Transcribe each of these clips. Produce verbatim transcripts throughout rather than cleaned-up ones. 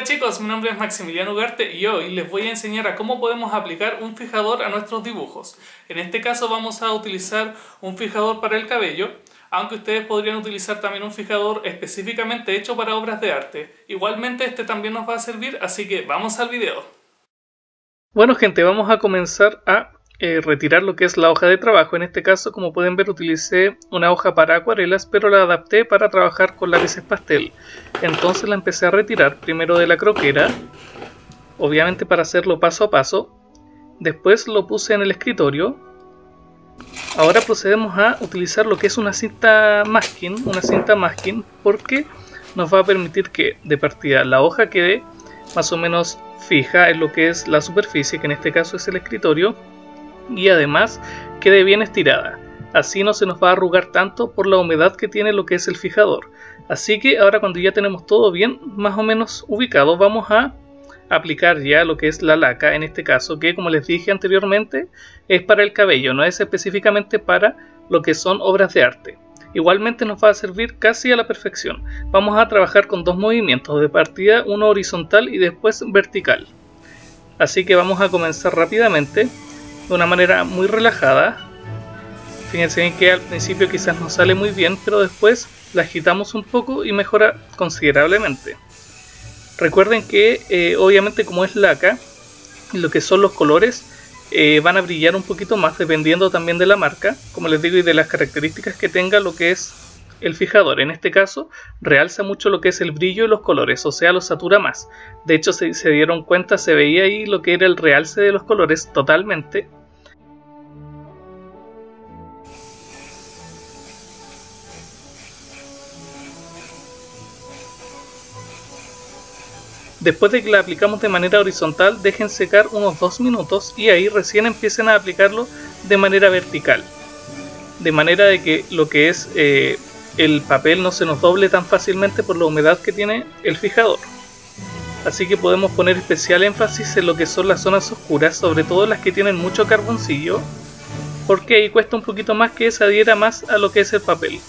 chicos, mi nombre es Maximiliano Ugarte y hoy les voy a enseñar a cómo podemos aplicar un fijador a nuestros dibujos. En este caso vamos a utilizar un fijador para el cabello, aunque ustedes podrían utilizar también un fijador específicamente hecho para obras de arte. Igualmente este también nos va a servir, así que vamos al video. Bueno gente, vamos a comenzar a eh, retirar lo que es la hoja de trabajo. En este caso, como pueden ver, utilicé una hoja para acuarelas, pero la adapté para trabajar con lápices pastel. Entonces la empecé a retirar primero de la croquera, obviamente para hacerlo paso a paso. Después lo puse en el escritorio. Ahora procedemos a utilizar lo que es una cinta masking, una cinta masking, porque nos va a permitir que de partida la hoja quede más o menos fija en lo que es la superficie, que en este caso es el escritorio, y además quede bien estirada. Así no se nos va a arrugar tanto por la humedad que tiene lo que es el fijador. Así que ahora, cuando ya tenemos todo bien más o menos ubicado, vamos a aplicar ya lo que es la laca, en este caso, que como les dije anteriormente es para el cabello, no es específicamente para lo que son obras de arte. Igualmente nos va a servir casi a la perfección. Vamos a trabajar con dos movimientos de partida, uno horizontal y después vertical. Así que vamos a comenzar rápidamente, de una manera muy relajada. Fíjense bien que al principio quizás no sale muy bien, pero después la agitamos un poco y mejora considerablemente. Recuerden que eh, obviamente, como es laca, lo que son los colores eh, van a brillar un poquito más dependiendo también de la marca, como les digo, y de las características que tenga lo que es el fijador. En este caso realza mucho lo que es el brillo y los colores, o sea, lo satura más. De hecho, si se dieron cuenta, se veía ahí lo que era el realce de los colores totalmente. Después de que la aplicamos de manera horizontal, dejen secar unos dos minutos y ahí recién empiecen a aplicarlo de manera vertical. De manera de que lo que es eh, el papel no se nos doble tan fácilmente por la humedad que tiene el fijador. Así que podemos poner especial énfasis en lo que son las zonas oscuras, sobre todo las que tienen mucho carboncillo, porque ahí cuesta un poquito más que se adhiera más a lo que es el papel.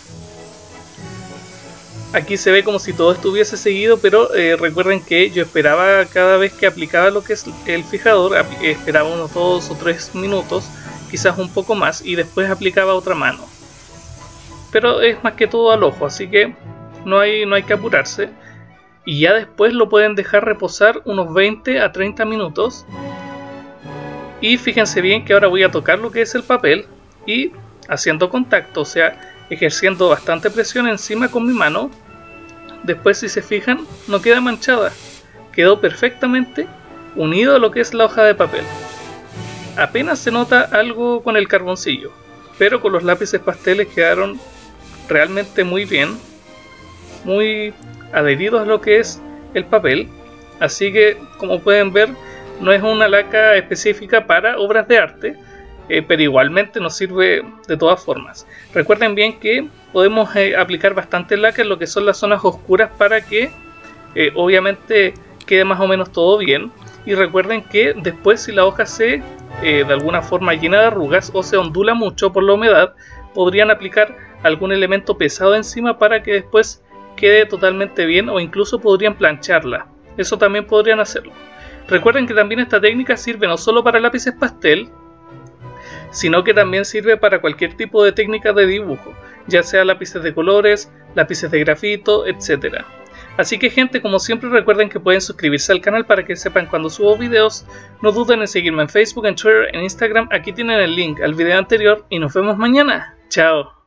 Aquí se ve como si todo estuviese seguido, pero eh, recuerden que yo esperaba cada vez que aplicaba lo que es el fijador, esperaba unos dos o tres minutos, quizás un poco más, y después aplicaba otra mano. Pero es más que todo al ojo, así que no hay, no hay que apurarse. Y ya después lo pueden dejar reposar unos veinte a treinta minutos. Y fíjense bien que ahora voy a tocar lo que es el papel y haciendo contacto, o sea, ejerciendo bastante presión encima con mi mano. Después, si se fijan, no queda manchada, quedó perfectamente unido a lo que es la hoja de papel. Apenas se nota algo con el carboncillo, pero con los lápices pasteles quedaron realmente muy bien, muy adheridos a lo que es el papel. Así que, como pueden ver, no es una laca específica para obras de arte, Eh, pero igualmente nos sirve de todas formas. Recuerden bien que podemos eh, aplicar bastante laca en lo que son las zonas oscuras para que eh, obviamente quede más o menos todo bien. Y recuerden que después, si la hoja se eh, de alguna forma llena de arrugas o se ondula mucho por la humedad, podrían aplicar algún elemento pesado encima para que después quede totalmente bien, o incluso podrían plancharla. Eso también podrían hacerlo. Recuerden que también esta técnica sirve no solo para lápices pastel, sino que también sirve para cualquier tipo de técnica de dibujo, ya sea lápices de colores, lápices de grafito, etcétera. Así que gente, como siempre, recuerden que pueden suscribirse al canal para que sepan cuando subo videos. No duden en seguirme en Facebook, en Twitter, en Instagram. Aquí tienen el link al video anterior y nos vemos mañana. Chao.